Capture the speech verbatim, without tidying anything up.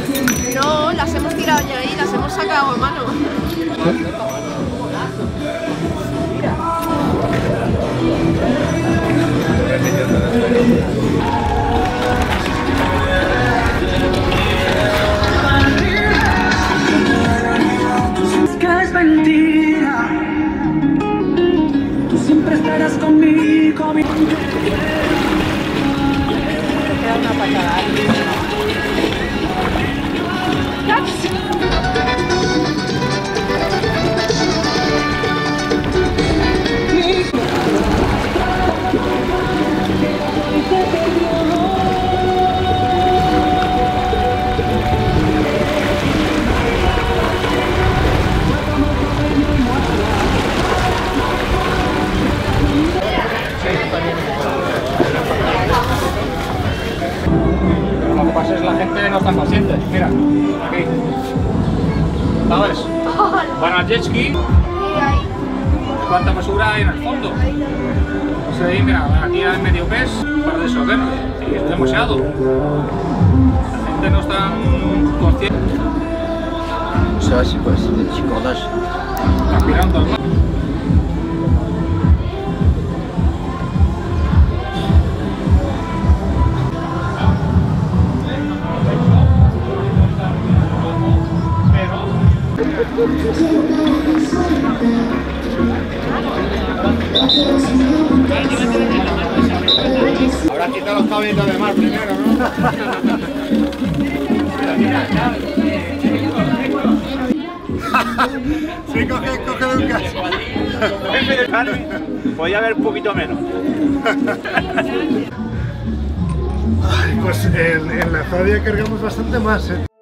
No, las hemos tirado ya ahí, las hemos sacado a mano. Es mentira, tú siempre estarás conmigo. Me queda una patada. Lo que pasa es que la gente no está consciente. Mira, aquí. ¿Sabes? Van al jet ski. ¿Cuánta basura hay en el fondo? Sí, mira, aquí hay medio pez para resolver. Y es demasiado. La gente no está consciente. Ça, c'est quoi? C'est des petits cordages. Está mirando al mar. Habrás quitado los caballitos de mar primero, ¿no? Sí, coge, coge de un caso. Podía haber un poquito menos. Ay, pues en, en la Zadia cargamos bastante más, ¿eh?